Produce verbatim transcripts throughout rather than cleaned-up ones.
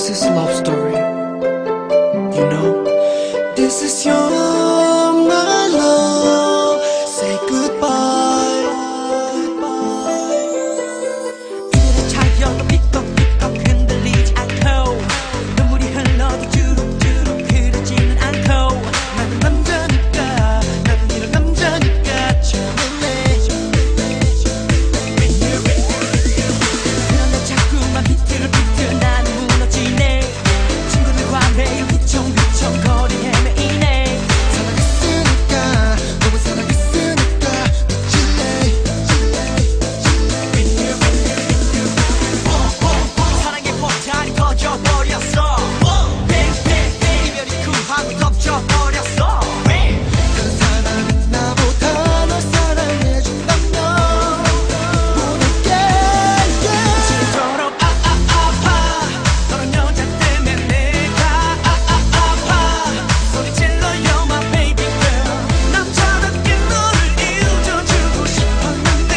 This is a love story. You know, this is your my love. Say goodbye. 그대 차여도 삐걱삐걱 흔들리지 않고 눈물이 흘러도 주룩주룩 흐르지는 않고 나는 남자니까 나는 이런 남자니까 참을래. 그런데 자꾸만 비틀 비틀 나는 무너지네. 친구들과 매일 휘청휘청 거리 헤매이네. 사랑했으니까 너무 사랑했으니까 미칠래. 사랑의 폭탄이 터져버렸어. 뱅뱅뱅 이별이 쿵하고 덮쳐버렸어. 다른 사람은 나보다 널 사랑해준다면 보낼게. 지도록 아아아파 너란 여자 때문에 내가 아아아파 소리질러 You're my baby girl. 남자답게 너를 잊어주고 싶었는데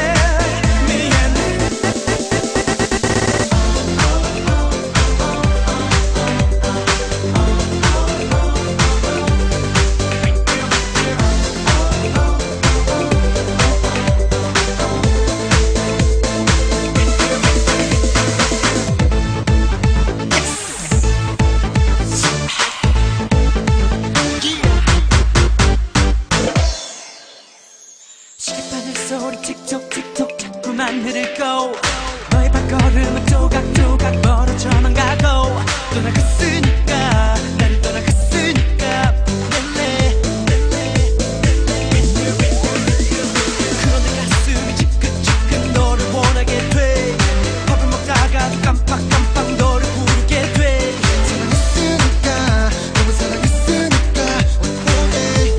미안해. 시계바늘 소리 틱톡 틱톡 자꾸만 흐르고 너의 발걸음은 조각조각 멀어져만 가고 떠나갔으니까 난 떠나갔으니까 보낼래. 그런데 가슴이 지긋지긋 너를 원하게 돼. 밥을 먹다가도 깜빡깜빡 너를 부르게 돼. 사랑했으니까 너무 사랑했으니까 원해.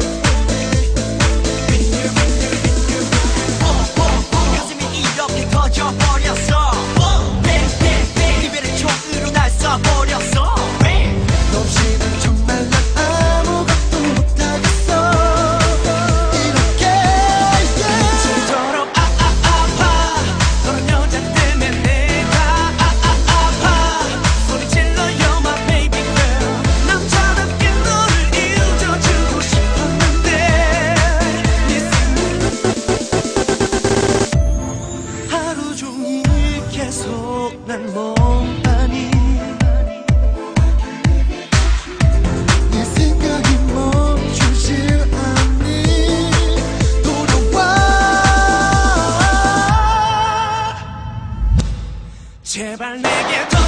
가슴이 이렇게 터져버렸어. 뱅뱅뱅 이별의 총으로 날 쏴버렸어. 너 없이는 정말 난 아무것도 못하겠어. 이렇게 지도록 아아아파 너란 여자 때문에 내가 아아아파 소리질러 You're my baby girl. 남자답게 너를 잊어주고 싶었는데 하루 종일 계속 난 멍하니 네 생각이 멈추질 않니. 돌아와. 제발 내게 더